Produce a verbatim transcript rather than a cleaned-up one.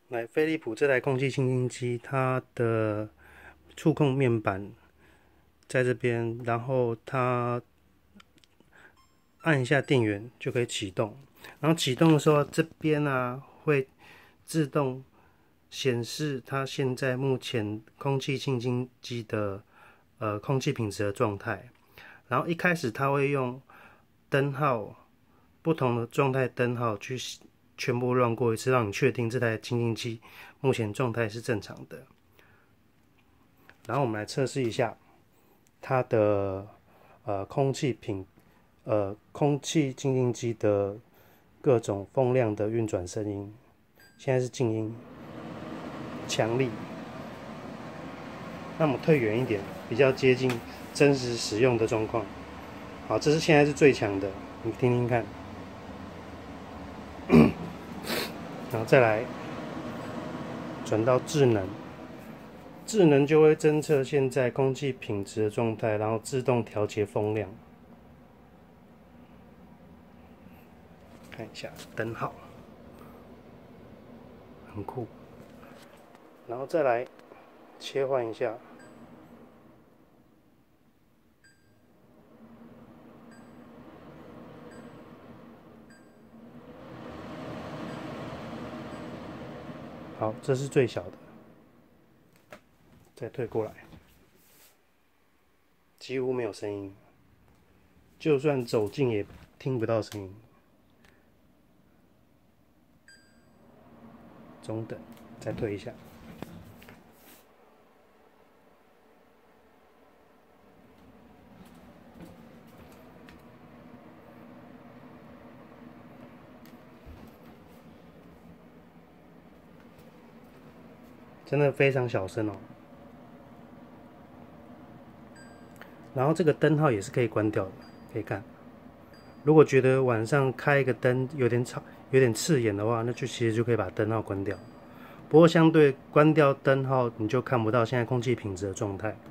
来，飞利浦这台空气清新机，它的触控面板在这边，然后它按一下电源就可以启动。然后启动的时候，这边啊会自动显示它现在目前空气清新机的呃空气品质的状态。然后一开始它会用灯号不同的状态灯号去全部乱过一次，让你确定这台清新机目前状态是正常的。然后我们来测试一下它的呃空气品呃空气清新机的各种风量的运转声音。现在是静音，强力。那我们退远一点，比较接近真实使用的状况。好，这是现在是最强的，你听听看。然后再来转到智能，智能就会侦测现在空气品质的状态，然后自动调节风量。看一下灯号，很酷。然后再来切换一下，好，这是最小的。再退过来，几乎没有声音，就算走近也听不到声音。中等，再退一下。真的非常小声哦。然后这个灯号也是可以关掉的，可以看。如果觉得晚上开一个灯有点吵、有点刺眼的话，那就其实就可以把灯号关掉。不过相对关掉灯号，你就看不到现在空气品质的状态。